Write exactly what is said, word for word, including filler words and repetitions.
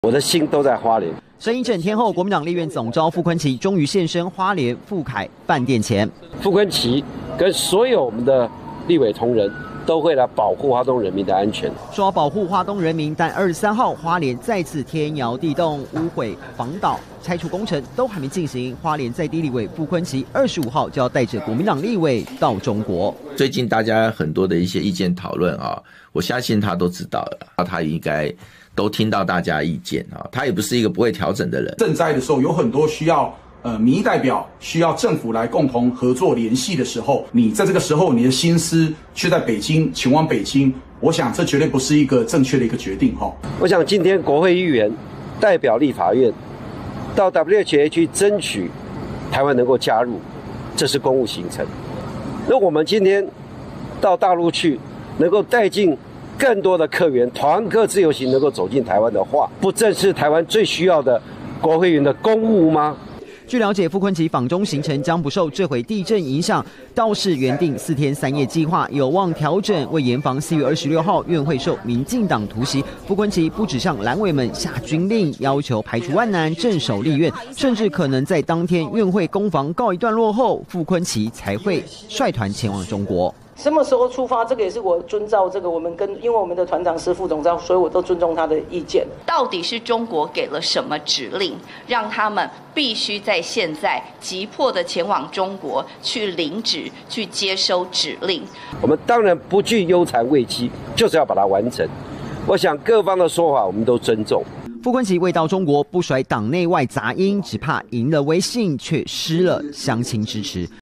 我的心都在花莲。 声一整天后，国民党立院总召傅昆萁终于现身花莲富凯饭店前。 傅昆萁跟所有我们的立委同仁都会来保护花东人民的安全。 说要保护花东人民，但二十三号花莲再次天摇地动，污毁防岛、拆除工程都还没进行。花莲在地立委傅昆萁二十五号就要带着国民党立委到中国。 最近大家很多的一些意见讨论啊，我相信他都知道了，他应该都听到大家意见啊，他也不是一个不会调整的人。 赈灾的时候有很多需要呃民意代表需要政府来共同合作联系的时候，你在这个时候你的心思却在北京，前往北京，我想这绝对不是一个正确的一个决定哈。 我想今天国会议员代表立法院到 W H A 去争取台湾能够加入，这是公务行程。那我们今天到大陆去，能够带进更多的客源，团客自由行能够走进台湾的话，不正是台湾最需要的国会议员的公务吗？ 据了解，傅昆萁访中行程将不受这回地震影响，倒是原定四天三夜计划有望调整，为严防四月二十六号院会受民进党突袭，傅昆萁不只向蓝委们下军令，要求排除万难镇守立院，甚至可能在当天院会攻防告一段落后，傅昆萁才会率团前往中国。 什么时候出发？这个也是我遵照这个我们跟，因为我们的团长是副总召，所以我都尊重他的意见。 到底是中国给了什么指令，让他们必须在现在急迫的前往中国去领旨，去接收指令？ 我们当然不惧忧谗畏讥，就是要把它完成。我想各方的说法我们都尊重。 傅昆萁未到中国，不甩党内外杂音，只怕赢了威信，却失了乡亲支持。